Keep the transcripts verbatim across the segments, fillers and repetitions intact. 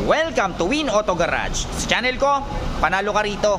Welcome to Win Auto Garage. Sa channel ko, panalo ka rito.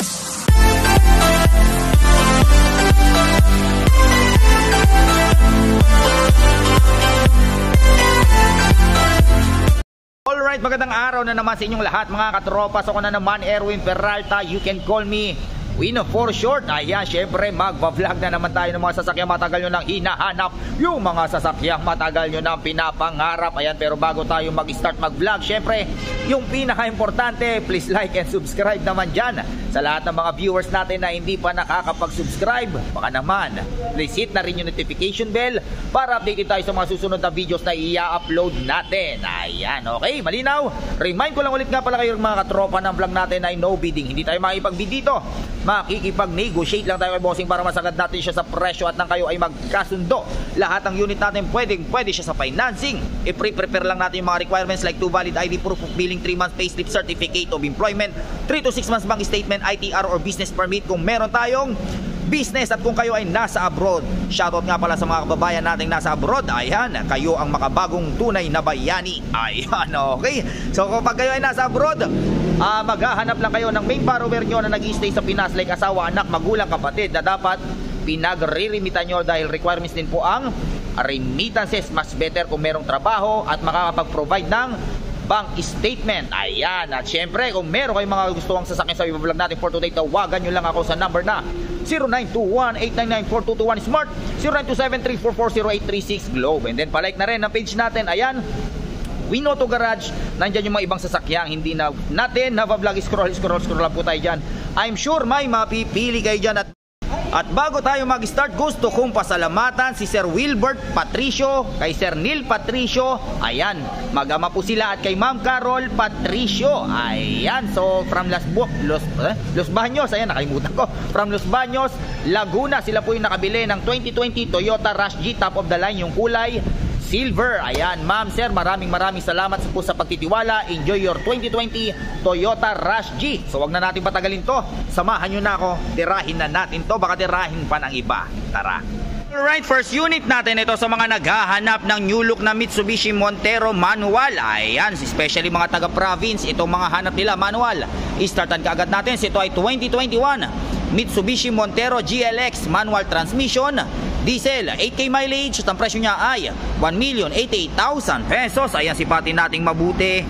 Alright, magandang araw na naman sa inyong lahat mga katropa. So ako na naman, Erwin Peralta. You can call me Wino for short. Ayan, syempre magva-vlog na naman tayo ng mga sasakyang matagal nyo nang hinahanap. Yung mga sasakyang matagal nyo nang pinapangarap. Ayan, pero bago tayo mag-start mag-vlog, syempre yung pinaka-importante, please like and subscribe naman dyan. Sa lahat ng mga viewers natin na hindi pa nakakapag-subscribe, baka naman please hit na rin yung notification bell para updated tayo sa mga susunod na videos na i-upload natin. Ayan, okay, malinaw. Remind ko lang ulit nga pala kayo mga katropa ng vlog natin ay no bidding. Hindi tayo makipag-bid dito. Makikipag-negotiate lang tayo kay bossing para masagad natin siya sa presyo at nang kayo ay magkasundo. Lahat ng unit natin pwedeng pwede siya sa financing. I-pre-prepare lang natin yung mga requirements like two valid I D, proof of billing, three months payslip, certificate of employment, three to six months bank statement, I T R or business permit kung meron tayong business at kung kayo ay nasa abroad. Shoutout nga pala sa mga kababayan nating nasa abroad. Ayan, kayo ang makabagong tunay na bayani. Ayan, okay. So kapag kayo ay nasa abroad, uh, maghahanap lang kayo ng main borrower nyo na nag-i-stay sa Pinas like asawa, anak, magulang, kapatid na dapat pinagre-remitan nyo dahil requirements din po ang remittances. Mas better kung merong trabaho at makakapag-provide ng bank statement. Ayan. At syempre, kung meron kayong mga gustuhang sasakyan sa vlog natin for today, tawagan nyo lang ako sa number na zero nine two one, eight nine nine, four two two one Smart, zero nine two seven, three four four, zero eight three six Globe. And then palike na rin ang page natin. Ayan, Win Auto Garage. Nandyan yung mga ibang sasakyang hindi na natin nava-vlog. Scroll, scroll, scroll lang po tayo dyan. I'm sure may mapipili kayo dyan. At At bago tayo mag-start, gusto kong pasalamatan si Sir Wilbert Patricio, kay Sir Neil Patricio. Ayan, mag-ama po sila. At kay Ma'am Carol Patricio. Ayan, so from Las, Bu Los, eh? Los Baños, ayan, nakalimutan ko. From Los Baños, Laguna, sila po yung nakabili ng twenty twenty Toyota Rush G, top of the line yung kulay silver. Ayan, ma'am, sir, maraming maraming salamat po sa pagtitiwala. Enjoy your twenty twenty Toyota Rush G. So wag na natin patagalin to. Samahan nyo na ako. Tirahin na natin to. Baka tirahin pa ng iba. Tara. Alright, first unit natin ito sa mga naghahanap ng new look na Mitsubishi Montero manual. Ayan, especially mga taga-province, itong mga hanap nila manual. I-startan kaagad natin. So, ito ay twenty twenty-one Mitsubishi Montero G L X manual transmission, diesel, eight K mileage. At ang presyo niya ay one million eighty-eight thousand pesos. Ayan, sipatin nating mabuti.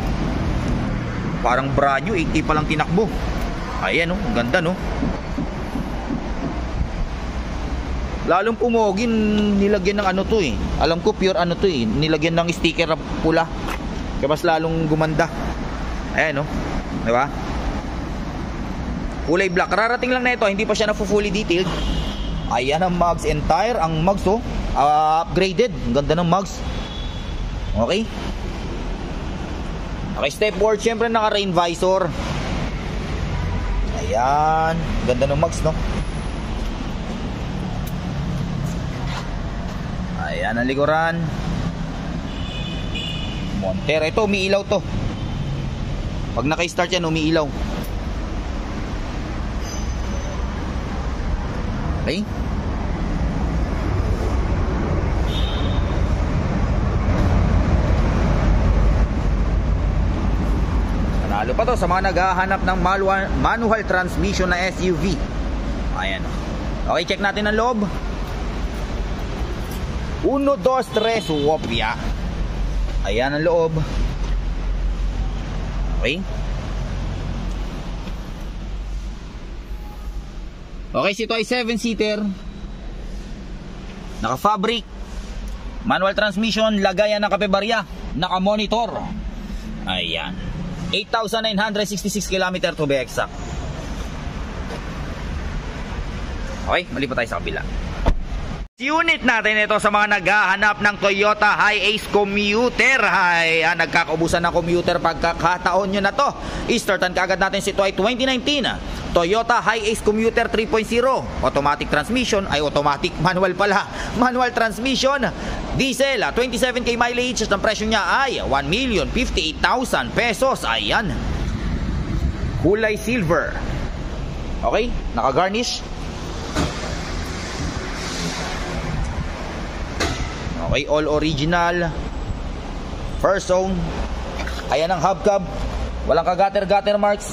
Parang brand new, eight K pa lang tinakbo. Ayan, oh, ganda, no? Lalong pumogin, nilagyan ng ano to eh. Alam ko pure ano to eh. Nilagyan ng sticker na pula. Kaya mas lalong gumanda. Ayan, no? Diba? Kulay black. Rarating lang na ito. Hindi pa siya na fully detailed. Ayan ang mugs and tire. Ang mugs oh, uh, upgraded. Ang ganda ng mugs. Okay. Okay, step board. Siyempre naka-rain visor. Ayan. Ganda ng mugs, no? Ayan ang likuran. Montero. Ito, umiilaw to. Pag naka-start yan, umiilaw. Okay. Panalo pa to sa mga naghahanap ng manual, manual transmission na S U V. Ayan. Okay, check natin ang loob. Uno, dos, tres, wopya. Ayan ang loob. Okay. Okay, so ito ay seven seater. Naka-fabric. Manual transmission, lagayan ng kapebarya. Naka-monitor. Ayan. eight thousand nine hundred sixty-six kilometers to be exact. Okay, mali pa tayo sa kabila. Unit natin ito sa mga naghahanap ng Toyota Hi-Ace Commuter. Ay, ah, nagkakaubusan ng commuter pagkakataon nyo na to. I-startan kaagad natin si ito ay twenty nineteen Toyota Hi-Ace Commuter three point oh. Automatic transmission, ay automatic, manual pala. Manual transmission, diesel, twenty-seven K mileage. At ang presyo niya ay one million fifty-eight thousand pesos. Ayan, kulay silver. Okay, naka-garnish. Okay, all original. First zone. Ayan ang hubcap. Walang kagater-gater marks.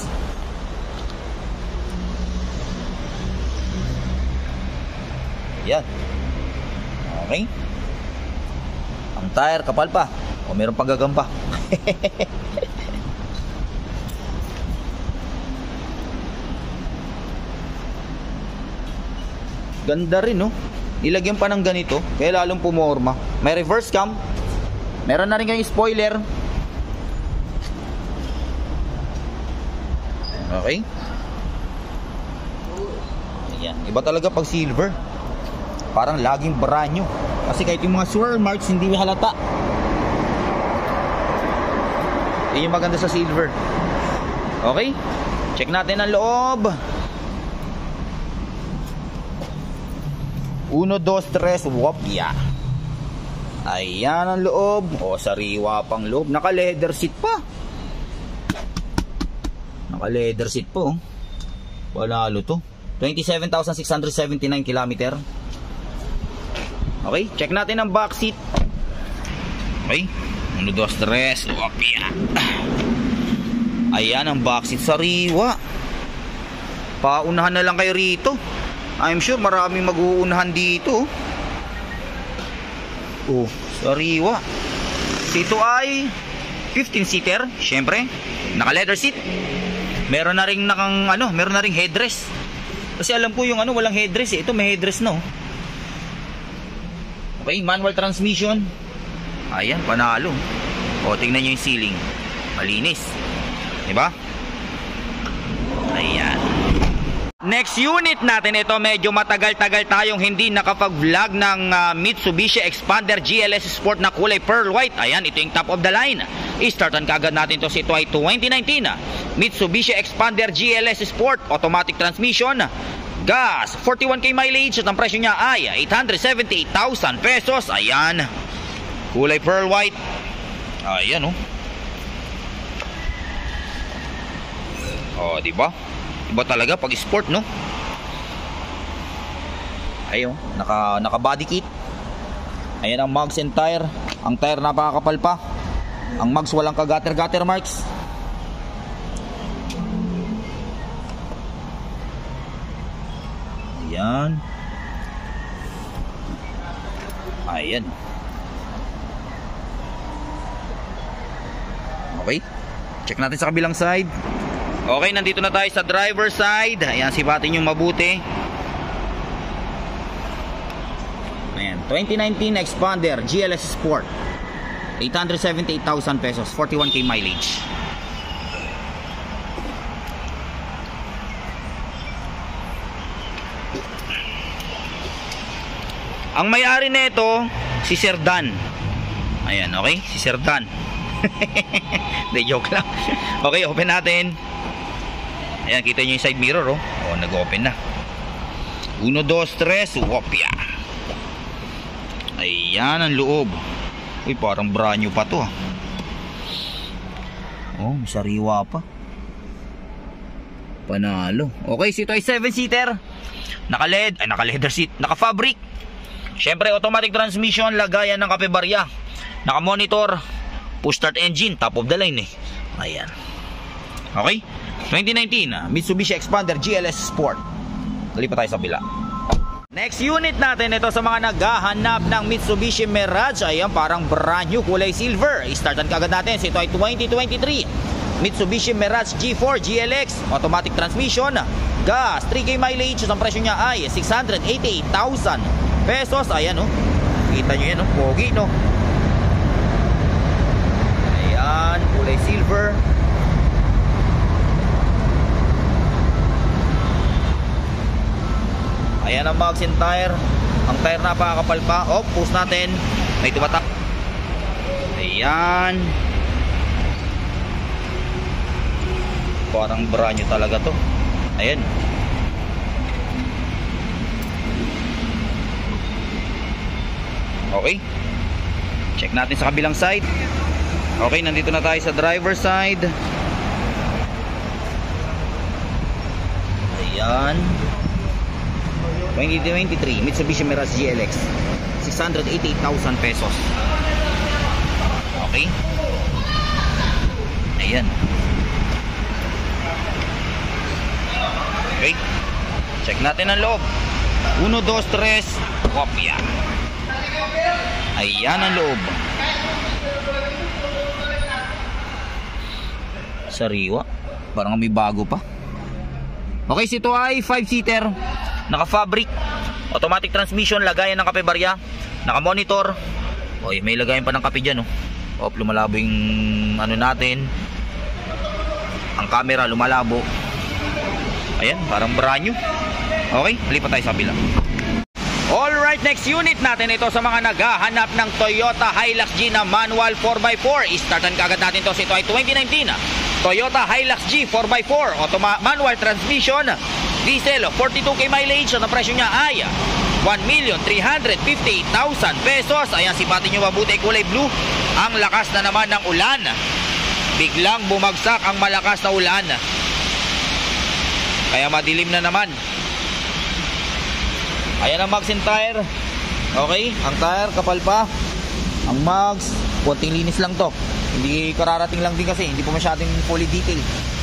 Yan. Okay. Ang tire kapal pa. O meron pang gagamba. Ganda rin, no? Ilagyan pa ng ganito, kaya lalong pumorma. May reverse cam. Meron na rin kayong spoiler. Okay. Ayan. Iba talaga pag silver. Parang laging brand new. Kasi kahit yung mga swirl marks hindi halata. Yun yung maganda sa silver. Okay. Check natin ang loob. Uno, dos, tres, wopya. Ayan ang loob. O, sariwa pang loob. Naka leather seat pa. Naka leather seat po. Panalo to. twenty-seven thousand six hundred seventy-nine kilometer. Okay, check natin ang back seat. Okay. Uno, dos, tres, wopya. Ayan ang back seat, sariwa. Paunahan na lang kayo rito. I'm sure maraming mag-uunahan dito. Oh, sariwa. Ito ay fifteen seater, syempre. Naka leather seat. Meron na ring nakang ano, meron na ring headrest. Kasi alam ko yung ano walang headrest eh. Ito may headrest no. Okay, manual transmission. Ayan, panalo. O, tingnan nyo yung ceiling. Malinis. Diba? Ayan. Next unit natin, ito medyo matagal-tagal tayong hindi nakapag-vlog ng uh, Mitsubishi Expander G L S Sport na kulay pearl white. Ayan, ito yung top of the line. I-startan kagad natin to. Ito ay twenty nineteen Mitsubishi Expander G L S Sport, automatic transmission, gas, forty-one K mileage, at ang presyo niya ay eight hundred seventy-eight thousand pesos. Ayan, kulay pearl white. Ayan, oh. Oh, diba? Iba talaga pag sport, no? Ayun, naka, naka body kit. Ayan ang mugs and tire. Ang tire napakakapal pa. Ang mugs walang kagater-gater marks. Ayan. Ayan. Okay. Check natin sa kabilang side. Okay, nandito na tayo sa driver side. Ayan, sipatin yung mabuti. Ayan, twenty nineteen Expander G L S Sport, eight hundred seventy-eight thousand pesos, forty-one K mileage. Ang may-ari nito si Sir Dan. Ayan, okay? Si Sir Dan. De joke lang. Okay, open natin. Ayan, kita nyo yung side mirror, oh. Oh, nag-open na. Uno, dos, tres, wopya. Ayan ang loob. Uy, parang brand new pa to, ah. Oh, sariwa pa. Panalo. Okay, so ito ay seven seater. Naka-led, ay naka-leather seat, naka-fabric. Syempre, automatic transmission, lagayan ng kapebarya. Naka-monitor, push start engine, top of the line eh. Ayan. Okay? twenty nineteen Mitsubishi Expander G L S Sport. Lipat tayo sa bila. Next unit natin, ito sa mga naghahanap ng Mitsubishi Mirage. Ayan, parang brand new, kulay silver. I-startan kagad natin. Ito ay twenty twenty-three Mitsubishi Mirage G four G L X, automatic transmission, gas, three K mileage. Ang presyo niya ay six hundred eighty-eight thousand pesos. Ayan, oh. Kita nyo yan, oh. Pogi, no? Ayan, kulay silver. Ayan ang mugs and tire. Ang tire napakakapal pa. Oh, post natin. May tumatak. Ayan. Parang brand new talaga to. Ayan. Okay. Check natin sa kabilang side. Okay, nandito na tayo sa driver side. Ayan. twenty twenty-three Mitsubishi Mirage G L X, six hundred eighty-eight thousand pesos. Okay. Ayan. Okay. Check natin ang loob. Uno, dos, tres. Kopya. Ayan ang loob. Sariwa. Parang may bago pa. Okay, so ito ay five seater. Naka-fabric. Automatic transmission. Lagayan ng kape barya. Naka-monitor. Oy, may lagayan pa ng kape dyan, oh. Op, lumalabo yung ano natin. Ang camera lumalabo. Ayan, parang brand new. Okay, lipat tayo sa kabila. Alright, next unit natin ito sa mga naghahanap ng Toyota Hilux G na manual four by four. I-startan kagad natin to. Ito ay twenty nineteen Toyota Hilux G four by four automa manual transmission, diesel, forty-two K mileage. Ang presyo niya ay one million three hundred fifty thousand pesos. Ayan, sipatin nyo mabuti, kulay blue. Ang lakas na naman ng ulan. Biglang bumagsak ang malakas na ulan. Kaya madilim na naman. Ayan ang mags and tire. Okay, ang tire kapal pa. Ang mags, konting linis lang to. Hindi kararating lang din kasi, hindi pa masyadong fully detailed.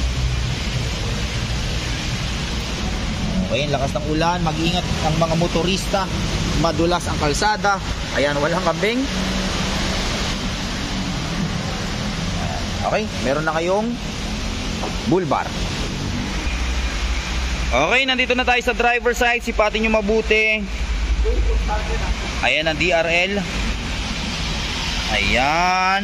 Okay, lakas ng ulan. Mag-ingat ang mga motorista. Madulas ang kalsada. Ayan, walang kambing. Okay, meron na kayong bull bar. Okay, nandito na tayo sa driver side. Sipatin nyo mabuti. Ayan ang D R L. Ayan,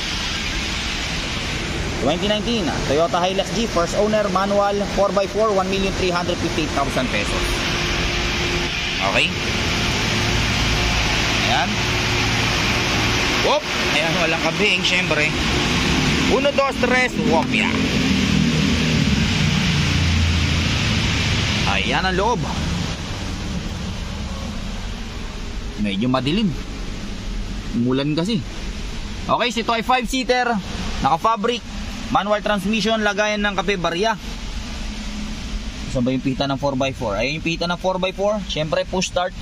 twenty nineteen Toyota Hilux G, first owner, manual, four by four, one million three hundred fifty thousand pesos. Okay. Ayan. Whoop. Ayan, walang kabing, syempre. Uno, dos, tres, wopya. Ayan ang loob. Medyo madilim. Umulan kasi. Okay, so ito ay five seater. Naka-fabric. Manual transmission. Lagayan ng kape barya. Saan ba yung pita ng four by four? Ayun yung pita ng four by four. Siyempre push start.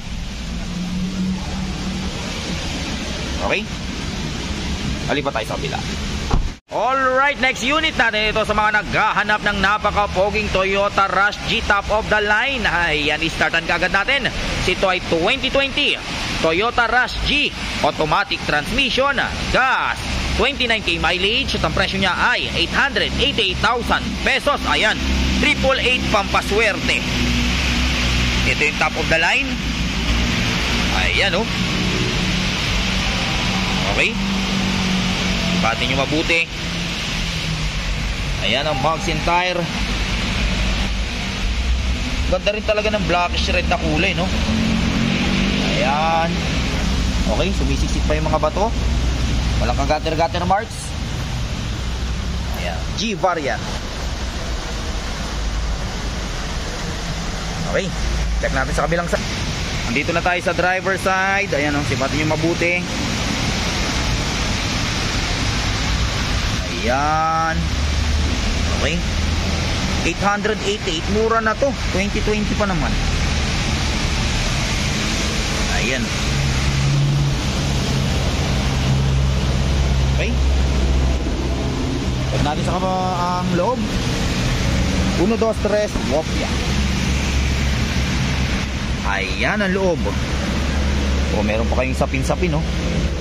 Okay. Alipat tayo sa kabila. Alright, next unit natin ito sa mga naghahanap ng napaka-poging Toyota Rush G top of the line. Ayan, i-startan kagad natin. Ito ay twenty twenty Toyota Rush G, automatic transmission, gas, twenty-nine K mileage. At ang presyo niya ay eight hundred eighty-eight thousand pesos. Ayan, triple eight pampaswerte. Ito yung top of the line. Ayan, oh. Okay, pati nyo mabuti. Ayan ang mags and tire. Ganda rin talaga ng blackish red na kulay, no? Ayan. Okay, sumisiksik pa yung mga bato. Walang kagater-gater marks. Ayan, G variant. Okay, check natin sa kabilang side. Andito na tayo sa driver side. Ayan, oh, sipatin nyo mabuti. Ayan. Okay, eight hundred eighty-eight. Mura na to, twenty twenty pa naman. Ayan. Okay, pag natin sa kaba ang loob. Uno, dos, tres, wopya. Ayan ang loob. O, meron pa kayong sapin-sapin, no?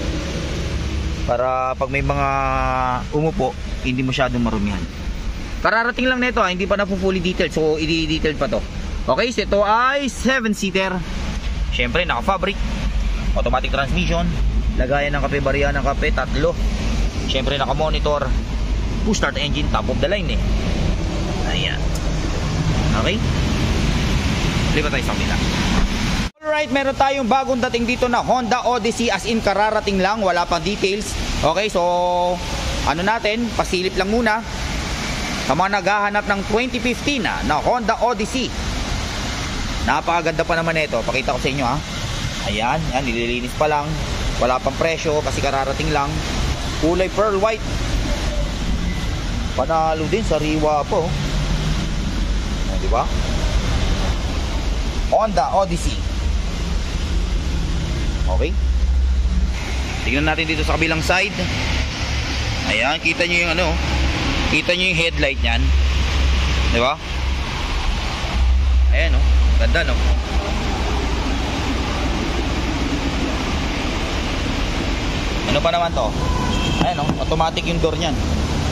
Para pag may mga umupo, hindi masyadong marumihan. Kararating lang nito, hindi pa na po fully detailed. So, i-detailed pa to. Okay, so ito ay seven seater. Siyempre, naka-fabric. Automatic transmission. Lagayan ng kape barya ng kape, tatlo. Siyempre, naka-monitor. Push start engine, top of the line eh. Ayan. Okay, lipat tayo sa kabila. Alright, meron tayong bagong dating dito na Honda Odyssey, as in kararating lang, wala pang details. Okay, so ano natin, pasilip lang muna. Sa mga naghahanap ng twenty fifteen na, na Honda Odyssey. Napakaganda pa naman ito, pakita ko sa inyo ha. Ayan, yan, nililinis pa lang. Wala pang presyo kasi kararating lang. Kulay pearl white. Panalo din, sariwa po. O, diba? Honda Odyssey. Okay, tingnan natin dito sa kabilang side. Ayan, kita nyo yung ano, kita nyo yung headlight nyan, di ba? Ayan o, ganda no. Ano pa naman to? Ayan o, automatic yung door nyan.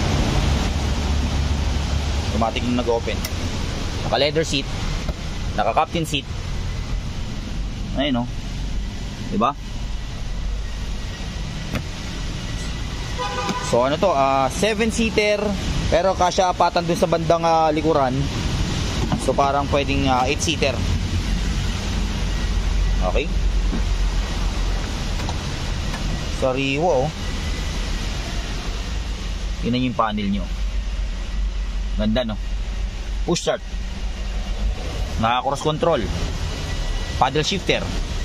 Automatic yung nag-open. Naka leather seat, naka captain seat. Ayan o, diba? So ano to, uh, seven seater, pero kasya apatan dun sa bandang uh, likuran. So parang pwedeng uh, eight seater. Okay. Sariwa oh. Yun na yung panel nyo. Ganda no. Push start, naka cross control, paddle shifter.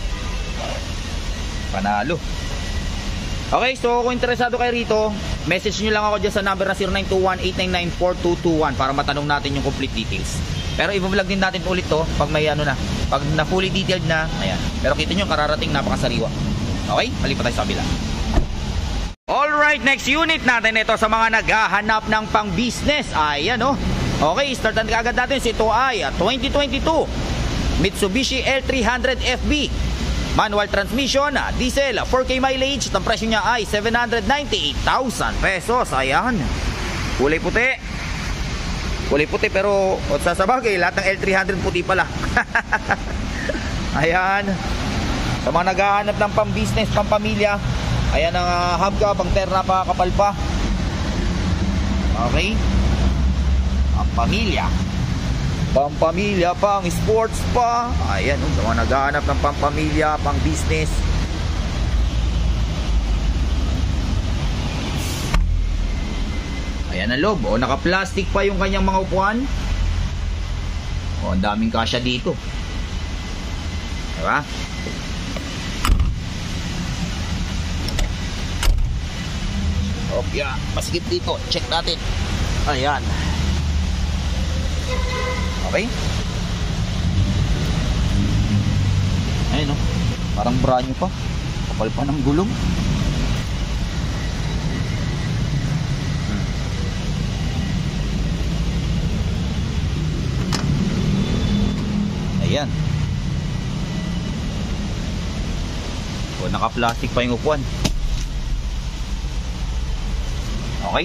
Panalo. Okay, so kung interesado kayo rito, message nyo lang ako dyan sa number na zero nine two one, eight nine nine, four two two one para matanong natin yung complete details. Pero i-vlog din natin ulit to pag may ano na, pag na fully detailed na. Ayan. Pero kita nyo, kararating, napakasariwa. Okay, balik pa tayo sa kabila. Alright, next unit natin ito sa mga naghahanap ng pang business. Ayan oh. Okay, startan agad natin. Ito ay twenty twenty-two Mitsubishi L three hundred F B. Manual transmission, diesel, four K mileage. Ang presyo niya ay seven hundred ninety-eight thousand pesos. Ayan. Kulay puti. Kulay puti pero sa sabagay, lahat ng L three hundred puti pala. Ayan. Sa mga naghahanap ng pang-business, pang-pamilya, ayan ang uh, hub ka, pang terna pa, kapal pa. Okay. Ang pamilya. Pampamilya, pang sports pa. Ayan, oh, sa mga naghahanap ng pampamilya, pang business. Ayan ang loob. O, naka-plastic pa yung kanyang mga upuan. O, ang daming kasya dito. Diba? Opya, masikip dito. Check natin. Ayan. Okay. Ayun o, parang brand new pa. Kapal pa ng gulong. hmm. Ayan. O, naka-plastic pa yung upuan. Okay.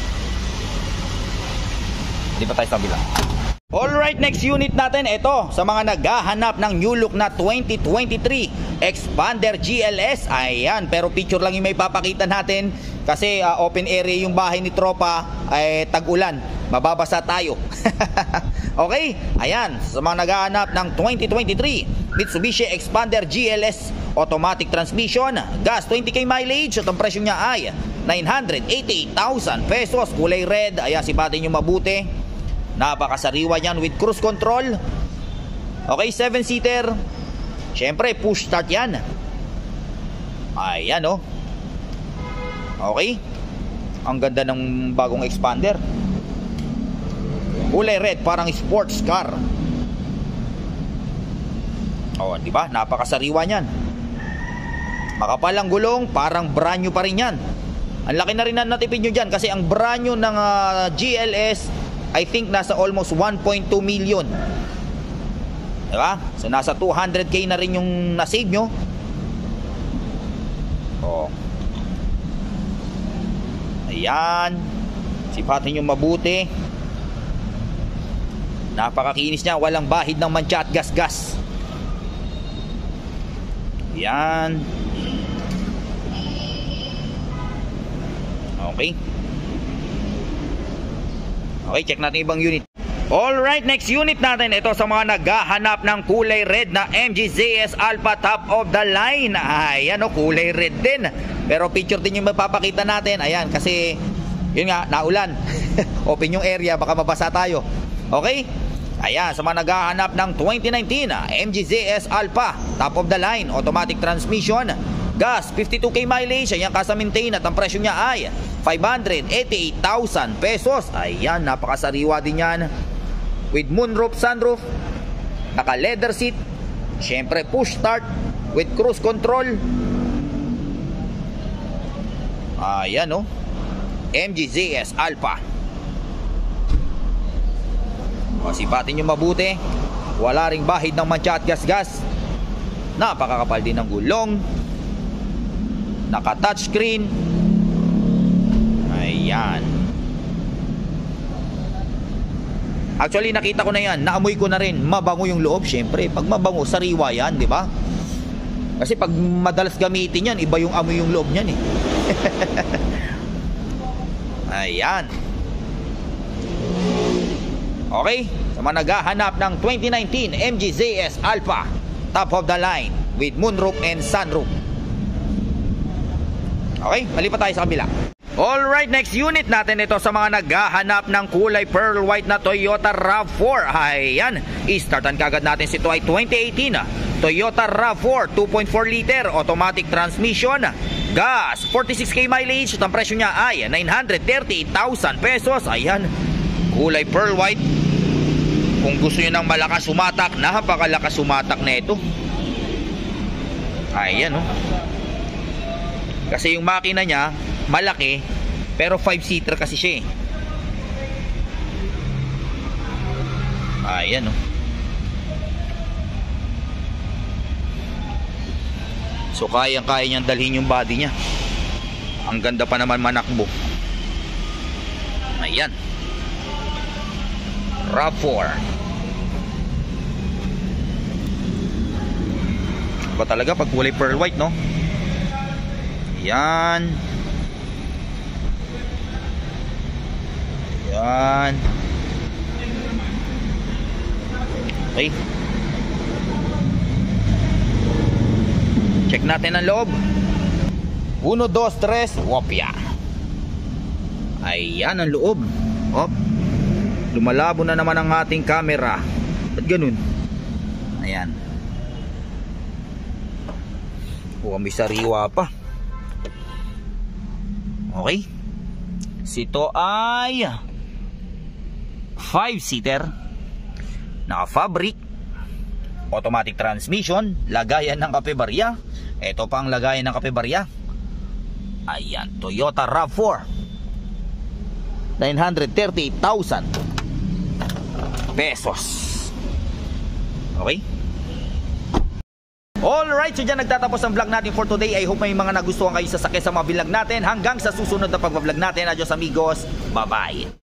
Hindi pa tayo sa kabila. Alright, next unit natin, ito sa mga naghahanap ng new look na twenty twenty-three Expander G L S. Ayan, pero picture lang yung may papakita natin kasi uh, open area yung bahay ni tropa, ay tag-ulan, mababasa tayo. Okay, ayan, sa mga naghahanap ng twenty twenty-three Mitsubishi Expander G L S automatic transmission, gas, twenty K mileage, at ang presyo niya ay nine hundred eighty-eight thousand pesos. Kulay red, ayan, sipatin nyo mabuti. Napakasariwa yan with cruise control. Okay, seven seater. Siyempre, push start yan. Ayan oh. Okay. Ang ganda ng bagong Expander. Kulay red, parang sports car. Oh, di ba? Napakasariwa niyan. Makapal ang gulong, parang brand new pa rin yan. Ang laki na rin na natipid nyo dyan kasi ang brand new ng uh, G L S, I think nasa almost one point two million. Diba? So nasa two hundred K na rin yung nasave nyo. Oh. Ayan. Sipatin nyo mabuti. Napakakinis niya. Walang bahid ng mancha at gas-gas. Ayan. Okay. Okay, check natin ibang unit. Alright, next unit natin. Ito sa mga naghahanap ng kulay red na M G Z S Alpha top of the line. Ayan o, kulay red din. Pero picture din yung mapapakita natin. Ayan, kasi yun nga, naulan. Open yung area, baka mabasa tayo. Okay? Ayan, sa mga naghahanap ng twenty nineteen M G Z S Alpha top of the line, automatic transmission, gas, fifty-two K mileage. Ayan, kasa-maintain at ang presyo niya ay five hundred eighty-eight thousand pesos. Ayan, napakasariwa din yan. With moonroof, sunroof, naka leather seat, syempre push start with cruise control. Ayan oh, M G Z S Alpha. O, sipatin nyo mabuti. Wala ring bahid ng mantsa at gas-gas. Napakakapal din ng gulong. Naka-touchscreen. Ayan. Actually, nakita ko na yan. Naamoy ko na rin. Mabango yung loob, syempre. Pag mabango, sariwa yan, di ba? Kasi pag madalas gamitin yan, iba yung amoy yung loob niyan eh. Ayan. Okay. Sa mga naghahanap ng twenty nineteen M G Z S Alpha, top of the line with moonroof and sunroof. Okay, malipat tayo sa kabila. Alright, next unit natin ito sa mga naghahanap ng kulay pearl white na Toyota RAV four. Ayan, i-startan kagad natin si ito ay twenty eighteen Toyota RAV four, two point four liter automatic transmission, gas, forty-six K mileage. At ang presyo niya ay nine hundred thirty thousand pesos. Ayan, kulay pearl white. Kung gusto nyo ng malakas sumatak, napakalakas sumatak na ito. Ayan, oh. Kasi yung makina niya malaki, pero five seater kasi siya eh. Ayan, oh. So kayang-kaya niyang dalhin yung body niya. Ang ganda pa naman manakbo. Ayan, RAV four. Ba talaga pag kulay pearl white, no? Yan. Yan. Okay. Check natin ang loob. Uno, dos, tres, wopya. Ayan ang loob. Hop. Lumalabo na naman ang ating camera. Ba't ganun? Ayan. O, may sariwa pa. Okay. Sito ay five seater, naka-fabric, automatic transmission, lagayan ng kape barya. Ito pa ang lagayan ng kape barya. Ayan, Toyota RAV four, nine hundred thirty thousand pesos. Okay. Alright, so dyan nagtatapos ang vlog natin for today. I hope may mga nagustuhan kayo sa sakit sa mga vlog natin. Hanggang sa susunod na pag-vlog natin. Adios amigos, bye bye.